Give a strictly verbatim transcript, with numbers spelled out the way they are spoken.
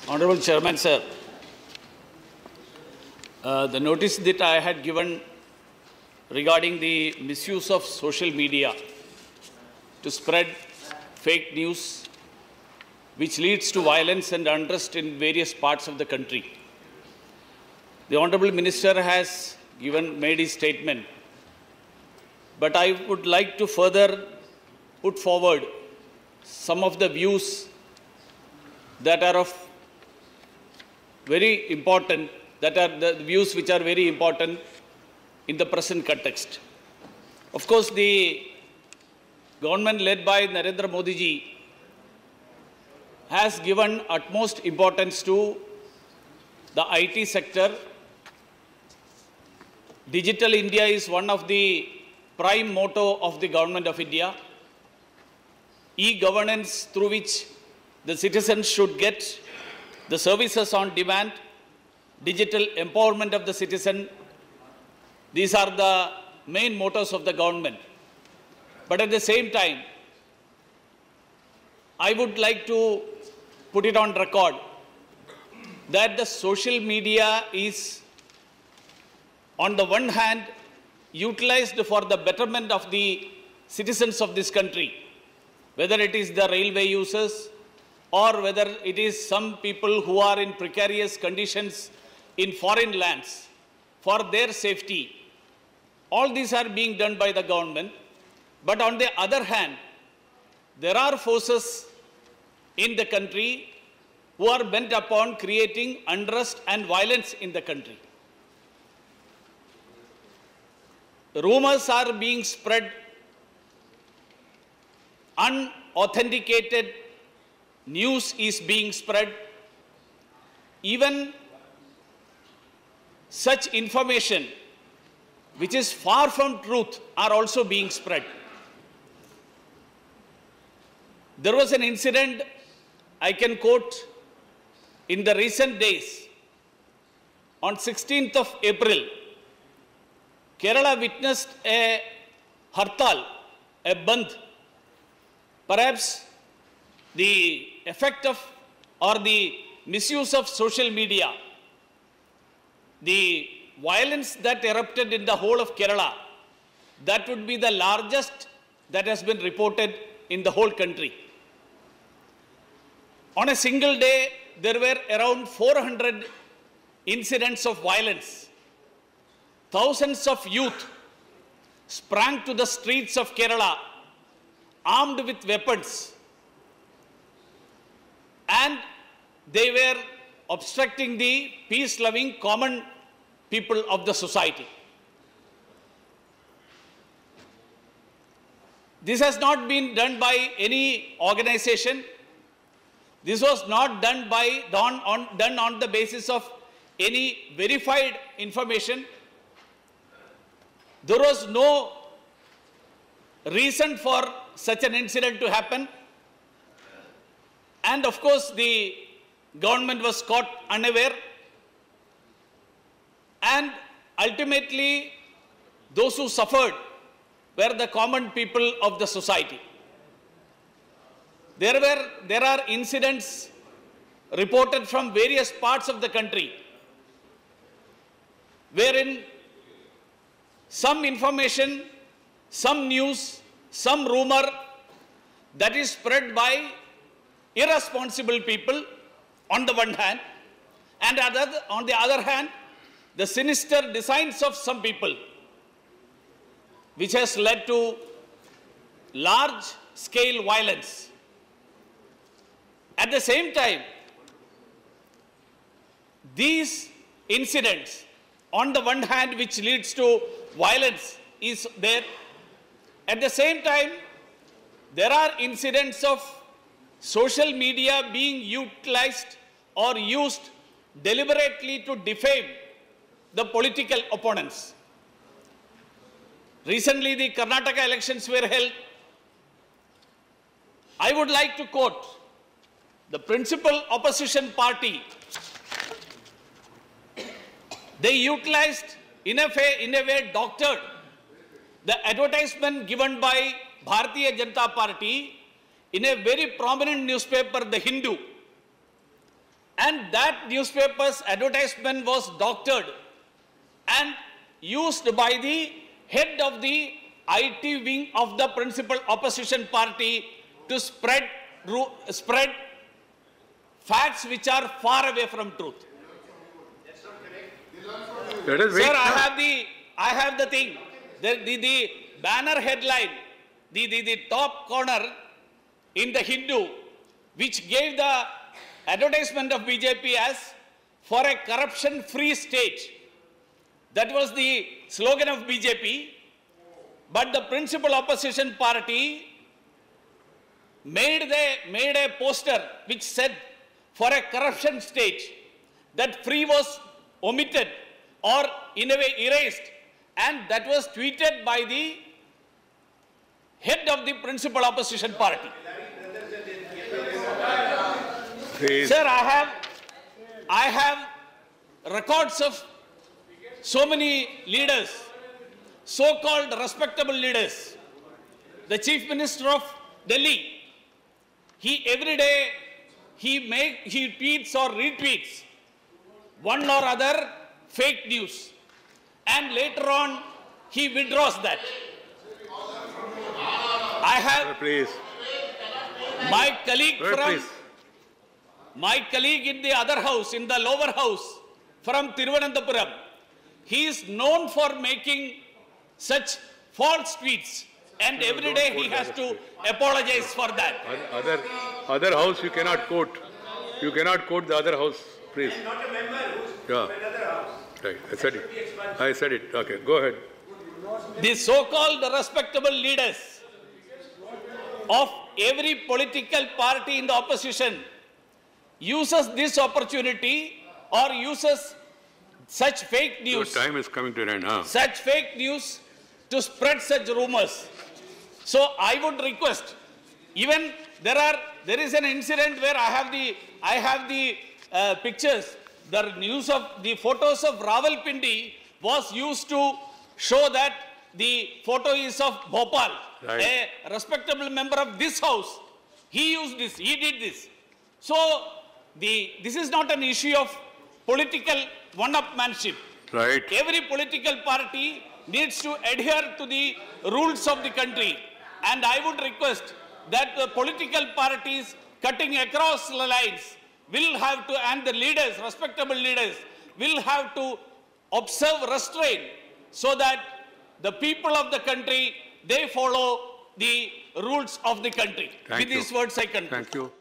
Honorable Chairman, sir, uh, the notice that I had given regarding the misuse of social media to spread fake news which leads to violence and unrest in various parts of the country. The Honorable Minister has given, made his statement, but I would like to further put forward some of the views that are of very important, that are the views which are very important in the present context. Of course, the government led by Narendra Modi ji has given utmost importance to the I T sector. Digital India is one of the prime motto of the government of India. E-governance, through which the citizens should get the services on demand, digital empowerment of the citizen. These are the main mottos of the government. But at the same time, I would like to put it on record that the social media is, on the one hand, utilized for the betterment of the citizens of this country, whether it is the railway users or whether it is some people who are in precarious conditions in foreign lands for their safety. All these are being done by the government. But on the other hand, there are forces in the country who are bent upon creating unrest and violence in the country. Rumors are being spread, unauthenticated news is being spread. Even such information which is far from truth are also being spread. There was an incident, I can quote, in the recent days. On sixteenth of April, Kerala witnessed a hartal, a bandh. Perhaps the effect of or the misuse of social media, the violence that erupted in the whole of Kerala, that would be the largest that has been reported in the whole country. On a single day, there were around four hundred incidents of violence. Thousands of youth sprang to the streets of Kerala armed with weapons, and they were obstructing the peace-loving common people of the society. This has not been done by any organization. This was not done by done on, done on the basis of any verified information. There was no reason for such an incident to happen. And of course, the government was caught unaware. And ultimately, those who suffered were the common people of the society. There were, there are incidents reported from various parts of the country wherein some information, some news, some rumor that is spread by irresponsible people on the one hand, and on the other hand, the sinister designs of some people, which has led to large-scale violence. At the same time, these incidents, on the one hand, which leads to violence, is there. At the same time, there are incidents of social media being utilized or used deliberately to defame the political opponents. Recently, the Karnataka elections were held. I would like to quote the principal opposition party. They utilized, in a, way, in a way, doctored the advertisement given by Bharatiya Janata Party in a very prominent newspaper, The Hindu. And that newspaper's advertisement was doctored and used by the head of the I T wing of the principal opposition party to spread, spread facts which are far away from truth. Let us wait. Sir, I have the, I have the thing, the, the, the banner headline, the, the, the top corner in the Hindu, which gave the advertisement of B J P as for a corruption-free state. That was the slogan of B J P, but the principal opposition party made, the, made a poster which said for a corruption state. That free was omitted or in a way erased, and that was tweeted by the head of the principal opposition party. Please. Sir, I have, I have records of so many leaders, so-called respectable leaders. The Chief Minister of Delhi, he every day, he, make, he tweets or retweets one or other fake news. And later on, he withdraws that. I have Sir, please. my colleague Sir, from please. my colleague in the other house, in the lower house, from Thiruvananthapuram. He is known for making such false tweets, and No, every don't day quote he the has other to tweet. apologize for that. Other, other house you cannot quote. You cannot quote the other house, please. I'm not a member who's Yeah. from another house. Right, I said it. I said it. Okay, go ahead. The so-called respectable leaders of every political party in the opposition uses this opportunity or uses such fake Your news, time is coming to an end. Huh? such fake news to spread such rumors. So I would request, even there are, there is an incident where I have the, I have the uh, pictures, the news of, the photos of Rawalpindi was used to show that the photo is of Bhopal, Right. a respectable member of this house. He used this, he did this. So the, this is not an issue of political one-upmanship. Right. Every political party needs to adhere to the rules of the country. And I would request that the political parties cutting across the lines will have to, and the leaders, respectable leaders, will have to observe restraint so that the people of the country, they follow the rules of the country. Thank With you. these words, I conclude. Thank you.